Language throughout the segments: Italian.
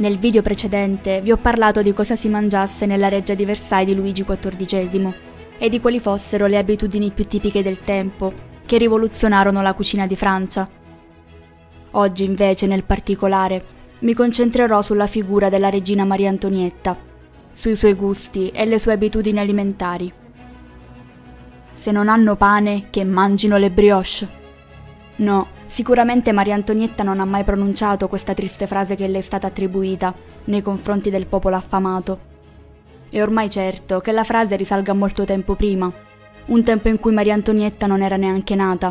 Nel video precedente vi ho parlato di cosa si mangiasse nella reggia di Versailles di Luigi XIV e di quali fossero le abitudini più tipiche del tempo che rivoluzionarono la cucina di Francia. Oggi invece, nel particolare, mi concentrerò sulla figura della regina Maria Antonietta, sui suoi gusti e le sue abitudini alimentari. Se non hanno pane, che mangino le brioche. No, sicuramente Maria Antonietta non ha mai pronunciato questa triste frase che le è stata attribuita nei confronti del popolo affamato. È ormai certo che la frase risalga a molto tempo prima, un tempo in cui Maria Antonietta non era neanche nata.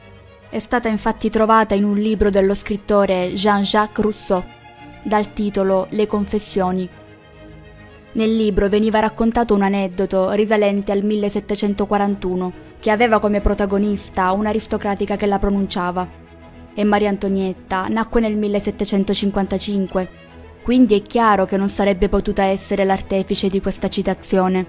È stata infatti trovata in un libro dello scrittore Jean-Jacques Rousseau, dal titolo Le Confessioni. Nel libro veniva raccontato un aneddoto risalente al 1741, che aveva come protagonista un'aristocratica che la pronunciava. E Maria Antonietta nacque nel 1755, quindi è chiaro che non sarebbe potuta essere l'artefice di questa citazione.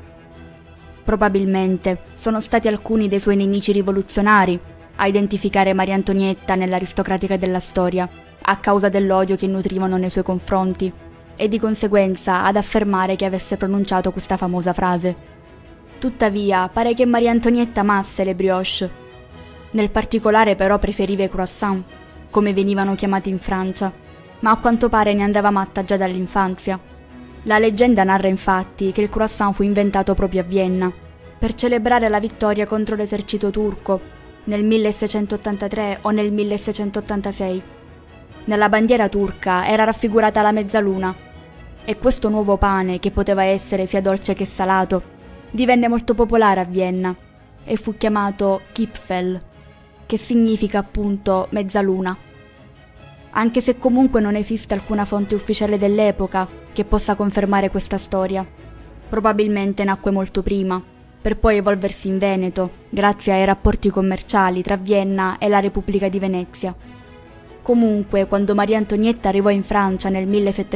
Probabilmente sono stati alcuni dei suoi nemici rivoluzionari a identificare Maria Antonietta nell'aristocratica della storia, a causa dell'odio che nutrivano nei suoi confronti, e di conseguenza ad affermare che avesse pronunciato questa famosa frase. Tuttavia, pare che Maria Antonietta amasse le brioche. Nel particolare però preferiva i croissant, come venivano chiamati in Francia, ma a quanto pare ne andava matta già dall'infanzia. La leggenda narra infatti che il croissant fu inventato proprio a Vienna, per celebrare la vittoria contro l'esercito turco, nel 1683 o nel 1686. Nella bandiera turca era raffigurata la mezzaluna, e questo nuovo pane, che poteva essere sia dolce che salato, divenne molto popolare a Vienna e fu chiamato Kipfel, che significa appunto mezzaluna. Anche se comunque non esiste alcuna fonte ufficiale dell'epoca che possa confermare questa storia. Probabilmente nacque molto prima, per poi evolversi in Veneto, grazie ai rapporti commerciali tra Vienna e la Repubblica di Venezia. Comunque, quando Maria Antonietta arrivò in Francia nel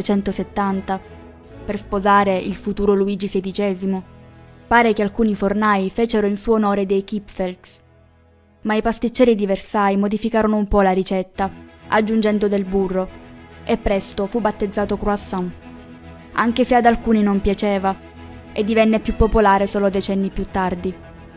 1770 per sposare il futuro Luigi XVI, pare che alcuni fornai fecero in suo onore dei Kipfels, ma i pasticceri di Versailles modificarono un po' la ricetta, aggiungendo del burro, e presto fu battezzato croissant, anche se ad alcuni non piaceva, e divenne più popolare solo decenni più tardi.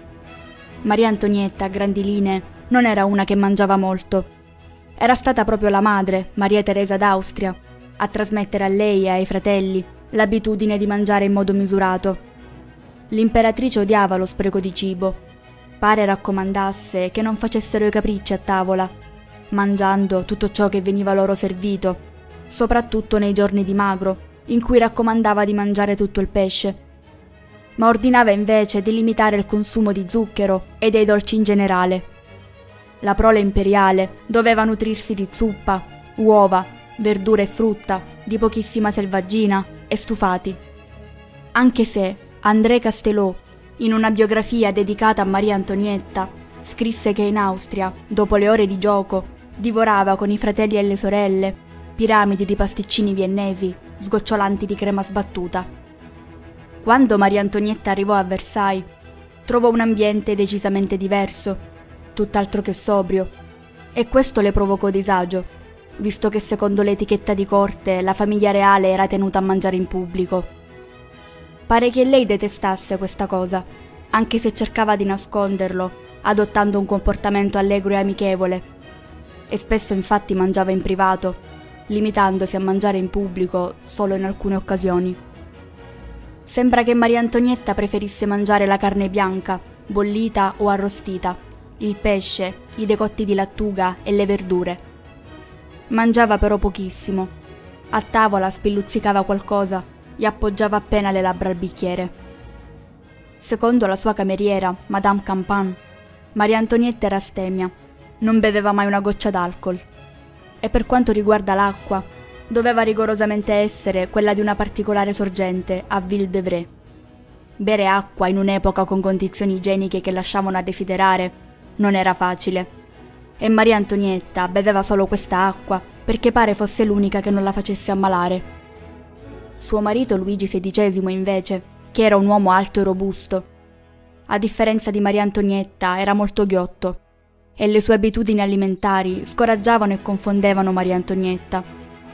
Maria Antonietta, a grandi linee, non era una che mangiava molto. Era stata proprio la madre, Maria Teresa d'Austria, a trasmettere a lei e ai fratelli l'abitudine di mangiare in modo misurato. L'imperatrice odiava lo spreco di cibo. Pare raccomandasse che non facessero i capricci a tavola, mangiando tutto ciò che veniva loro servito, soprattutto nei giorni di magro, in cui raccomandava di mangiare tutto il pesce. Ma ordinava invece di limitare il consumo di zucchero e dei dolci in generale. La prole imperiale doveva nutrirsi di zuppa, uova, verdura e frutta, di pochissima selvaggina e stufati. Anche se André Castelot, in una biografia dedicata a Maria Antonietta, scrisse che in Austria, dopo le ore di gioco, divorava con i fratelli e le sorelle piramidi di pasticcini viennesi sgocciolanti di crema sbattuta. Quando Maria Antonietta arrivò a Versailles, trovò un ambiente decisamente diverso, tutt'altro che sobrio, e questo le provocò disagio, visto che secondo l'etichetta di corte la famiglia reale era tenuta a mangiare in pubblico. Pare che lei detestasse questa cosa, anche se cercava di nasconderlo, adottando un comportamento allegro e amichevole, e spesso infatti mangiava in privato, limitandosi a mangiare in pubblico solo in alcune occasioni. Sembra che Maria Antonietta preferisse mangiare la carne bianca, bollita o arrostita, il pesce, i decotti di lattuga e le verdure. Mangiava però pochissimo. A tavola spilluzzicava qualcosa e appoggiava appena le labbra al bicchiere. Secondo la sua cameriera, Madame Campan, Maria Antonietta era astemia, non beveva mai una goccia d'alcol. E per quanto riguarda l'acqua, doveva rigorosamente essere quella di una particolare sorgente a Ville-d'Avray. Bere acqua in un'epoca con condizioni igieniche che lasciavano a desiderare non era facile, e Maria Antonietta beveva solo questa acqua perché pare fosse l'unica che non la facesse ammalare. Suo marito Luigi XVI, invece, che era un uomo alto e robusto, a differenza di Maria Antonietta, era molto ghiotto, e le sue abitudini alimentari scoraggiavano e confondevano Maria Antonietta.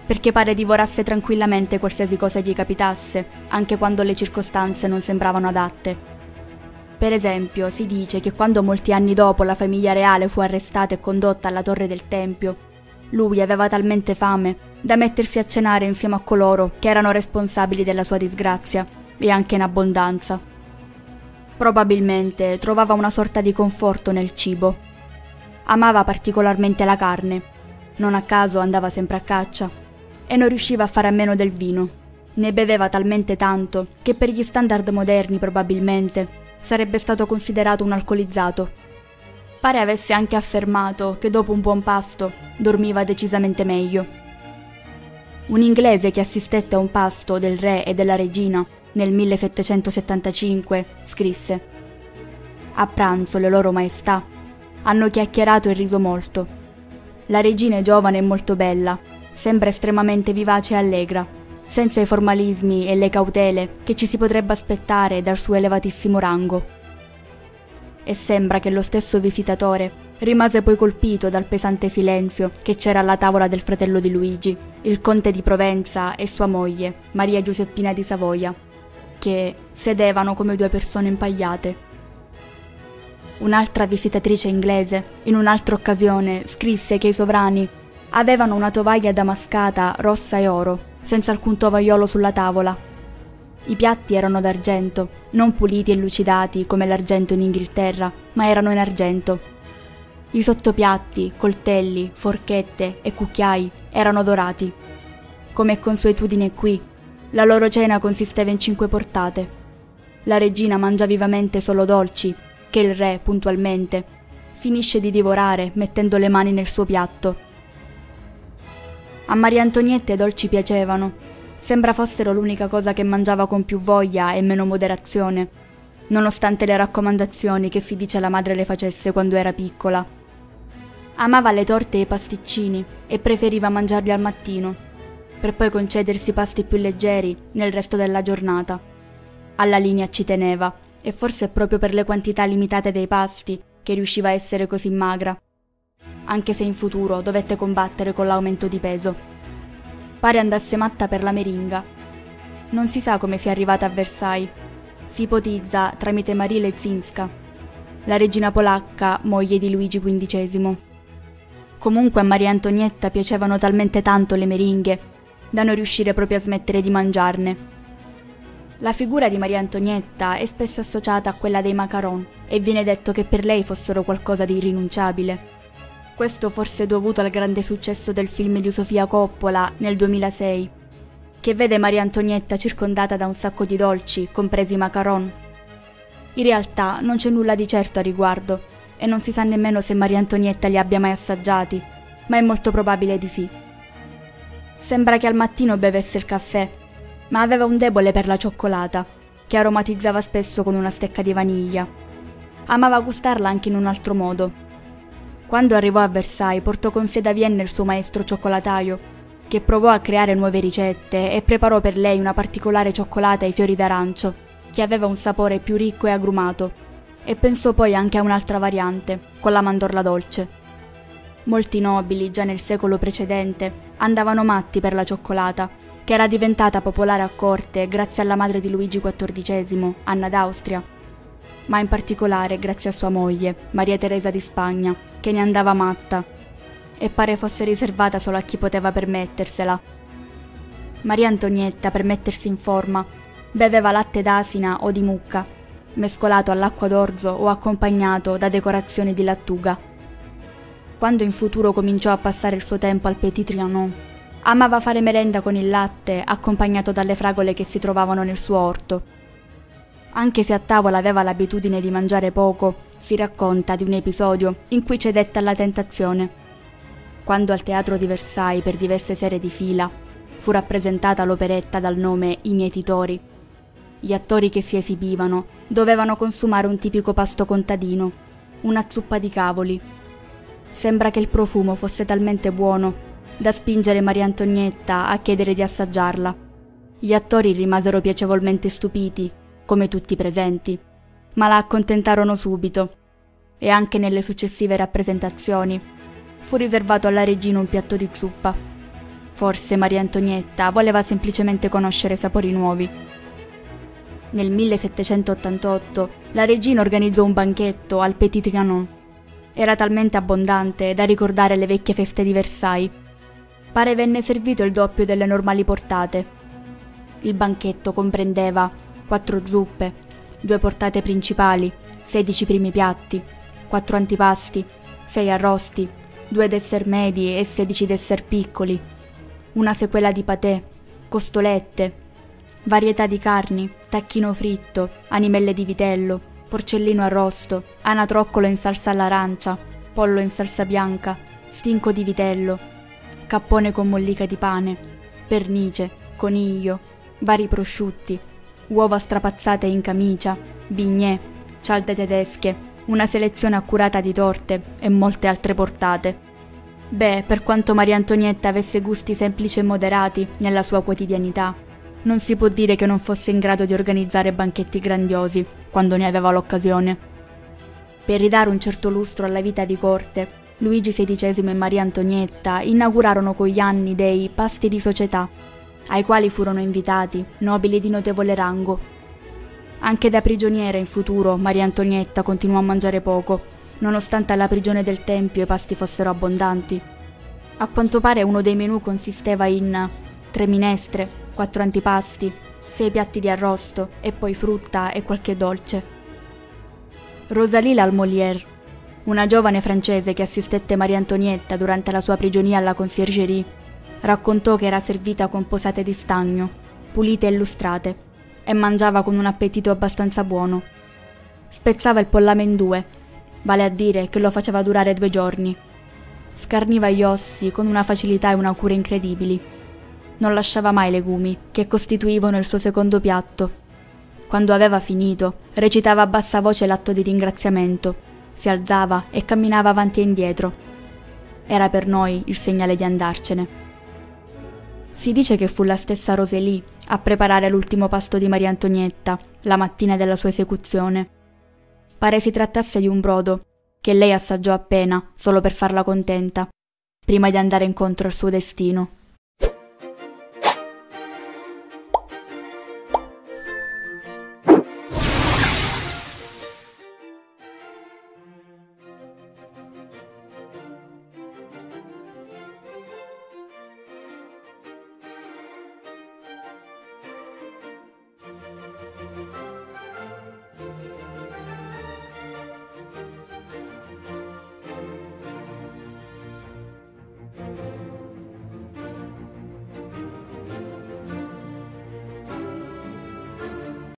perché pare divorasse tranquillamente qualsiasi cosa gli capitasse, anche quando le circostanze non sembravano adatte. Per esempio, si dice che quando molti anni dopo la famiglia reale fu arrestata e condotta alla Torre del Tempio, lui aveva talmente fame da mettersi a cenare insieme a coloro che erano responsabili della sua disgrazia, e anche in abbondanza. Probabilmente trovava una sorta di conforto nel cibo. Amava particolarmente la carne, non a caso andava sempre a caccia, e non riusciva a fare a meno del vino. Ne beveva talmente tanto che per gli standard moderni probabilmente sarebbe stato considerato un alcolizzato. Pare avesse anche affermato che dopo un buon pasto dormiva decisamente meglio. Un inglese che assistette a un pasto del re e della regina nel 1775 scrisse: «A pranzo le loro maestà hanno chiacchierato e riso molto. La regina è giovane e molto bella, sembra estremamente vivace e allegra, senza i formalismi e le cautele che ci si potrebbe aspettare dal suo elevatissimo rango». E sembra che lo stesso visitatore rimase poi colpito dal pesante silenzio che c'era alla tavola del fratello di Luigi, il conte di Provenza, e sua moglie, Maria Giuseppina di Savoia, che sedevano come due persone impagliate. Un'altra visitatrice inglese, in un'altra occasione, scrisse che i sovrani avevano una tovaglia damascata rossa e oro, senza alcun tovagliolo sulla tavola. I piatti erano d'argento, non puliti e lucidati come l'argento in Inghilterra, ma erano in argento. I sottopiatti, coltelli, forchette e cucchiai erano dorati. Come è consuetudine qui, la loro cena consisteva in 5 portate. La regina mangia vivamente solo dolci, che il re, puntualmente, finisce di divorare mettendo le mani nel suo piatto. A Maria Antonietta i dolci piacevano. Sembra fossero l'unica cosa che mangiava con più voglia e meno moderazione, nonostante le raccomandazioni che si dice la madre le facesse quando era piccola. Amava le torte e i pasticcini e preferiva mangiarli al mattino, per poi concedersi pasti più leggeri nel resto della giornata. Alla linea ci teneva, e forse è proprio per le quantità limitate dei pasti che riusciva a essere così magra, anche se in futuro dovette combattere con l'aumento di peso. Pare andasse matta per la meringa. Non si sa come sia arrivata a Versailles. Si ipotizza tramite Marie Leczinska, la regina polacca, moglie di Luigi XV. Comunque a Maria Antonietta piacevano talmente tanto le meringhe da non riuscire proprio a smettere di mangiarne. La figura di Maria Antonietta è spesso associata a quella dei macaron e viene detto che per lei fossero qualcosa di irrinunciabile. Questo forse è dovuto al grande successo del film di Sofia Coppola nel 2006, che vede Maria Antonietta circondata da un sacco di dolci, compresi i macaron. In realtà non c'è nulla di certo a riguardo e non si sa nemmeno se Maria Antonietta li abbia mai assaggiati, ma è molto probabile di sì. Sembra che al mattino bevesse il caffè, ma aveva un debole per la cioccolata, che aromatizzava spesso con una stecca di vaniglia. Amava gustarla anche in un altro modo. Quando arrivò a Versailles portò con sé da Vienna il suo maestro cioccolataio, che provò a creare nuove ricette e preparò per lei una particolare cioccolata ai fiori d'arancio, che aveva un sapore più ricco e agrumato, e pensò poi anche a un'altra variante, con la mandorla dolce. Molti nobili, già nel secolo precedente, andavano matti per la cioccolata, che era diventata popolare a corte grazie alla madre di Luigi XIV, Anna d'Austria, ma in particolare grazie a sua moglie, Maria Teresa di Spagna, che ne andava matta, e pare fosse riservata solo a chi poteva permettersela. Maria Antonietta, per mettersi in forma, beveva latte d'asina o di mucca, mescolato all'acqua d'orzo o accompagnato da decorazioni di lattuga. Quando in futuro cominciò a passare il suo tempo al Petit Trianon, amava fare merenda con il latte accompagnato dalle fragole che si trovavano nel suo orto. Anche se a tavola aveva l'abitudine di mangiare poco, si racconta di un episodio in cui cedette alla tentazione. Quando al teatro di Versailles per diverse sere di fila fu rappresentata l'operetta dal nome I Mietitori, gli attori che si esibivano dovevano consumare un tipico pasto contadino, una zuppa di cavoli. Sembra che il profumo fosse talmente buono da spingere Maria Antonietta a chiedere di assaggiarla. Gli attori rimasero piacevolmente stupiti, come tutti i presenti, ma la accontentarono subito, e anche nelle successive rappresentazioni fu riservato alla regina un piatto di zuppa. Forse Maria Antonietta voleva semplicemente conoscere sapori nuovi. Nel 1788 la regina organizzò un banchetto al Petit Trianon. Era talmente abbondante da ricordare le vecchie feste di Versailles. Pare venne servito il doppio delle normali portate. Il banchetto comprendeva 4 zuppe, 2 portate principali, 16 primi piatti, 4 antipasti, 6 arrosti, 2 dessert medi e 16 dessert piccoli, una sequela di patè, costolette, varietà di carni, tacchino fritto, animelle di vitello, porcellino arrosto, anatroccolo in salsa all'arancia, pollo in salsa bianca, stinco di vitello, cappone con mollica di pane, pernice, coniglio, vari prosciutti, uova strapazzate in camicia, bignè, cialde tedesche, una selezione accurata di torte e molte altre portate. Beh, per quanto Maria Antonietta avesse gusti semplici e moderati nella sua quotidianità, non si può dire che non fosse in grado di organizzare banchetti grandiosi quando ne aveva l'occasione. Per ridare un certo lustro alla vita di corte, Luigi XVI e Maria Antonietta inaugurarono con gli anni dei pasti di società, ai quali furono invitati nobili di notevole rango. Anche da prigioniera in futuro Maria Antonietta continuò a mangiare poco, nonostante alla prigione del Tempio i pasti fossero abbondanti. A quanto pare uno dei menù consisteva in 3 minestre, 4 antipasti, 6 piatti di arrosto e poi frutta e qualche dolce. Rosalie Lalmolière, una giovane francese che assistette Maria Antonietta durante la sua prigionia alla conciergerie, raccontò che era servita con posate di stagno, pulite e lustrate, e mangiava con un appetito abbastanza buono. Spezzava il pollame in 2, vale a dire che lo faceva durare 2 giorni. Scarniva gli ossi con una facilità e una cura incredibili. Non lasciava mai legumi, che costituivano il suo secondo piatto. Quando aveva finito, recitava a bassa voce l'atto di ringraziamento, si alzava e camminava avanti e indietro. Era per noi il segnale di andarcene. Si dice che fu la stessa Rosalie a preparare l'ultimo pasto di Maria Antonietta, la mattina della sua esecuzione. Pare si trattasse di un brodo, che lei assaggiò appena, solo per farla contenta, prima di andare incontro al suo destino.